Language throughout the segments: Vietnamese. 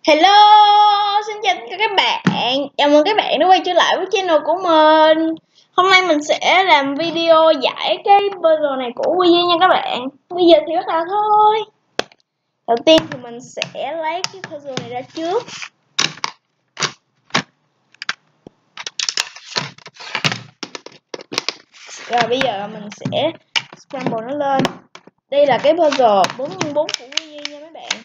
Hello, xin chào tất cả các bạn. Chào mừng các bạn đã quay trở lại với channel của mình. Hôm nay mình sẽ làm video giải cái puzzle này của Quy nha các bạn. Bây giờ thì bắt đầu thôi. Đầu tiên thì mình sẽ lấy cái puzzle này ra trước. Rồi bây giờ mình sẽ scramble nó lên. Đây là cái puzzle 4x4 của Quy nha mấy bạn.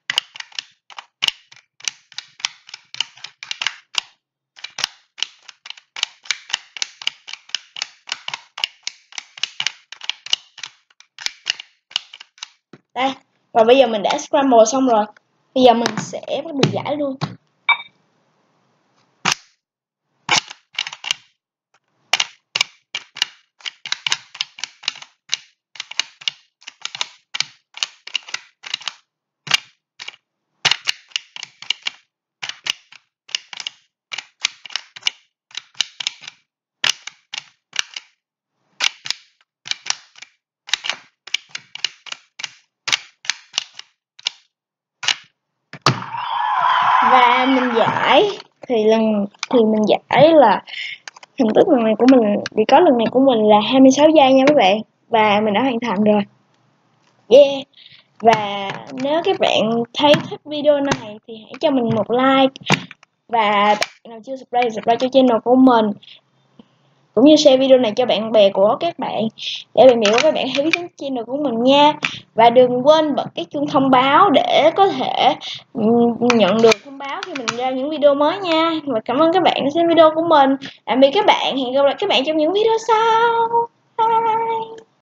Đây, và bây giờ mình đã scramble xong rồi. Bây giờ mình sẽ bắt đầu giải luôn. Và mình giải thì mình giải là hình thức lần này của mình, vì có lần này của mình là 26 giây nha các bạn, và mình đã hoàn thành rồi. Yeah. Và nếu các bạn thấy thích video này thì hãy cho mình một like, và bạn nào chưa subscribe cho channel của mình, cũng như share video này cho bạn bè của các bạn để bạn bè của các bạn hay biết đến channel của mình nha. Và đừng quên bật cái chuông thông báo để có thể nhận được thông báo khi mình ra những video mới nha. Và cảm ơn các bạn đã xem video của mình. Tạm biệt các bạn, hẹn gặp lại các bạn trong những video sau. Bye.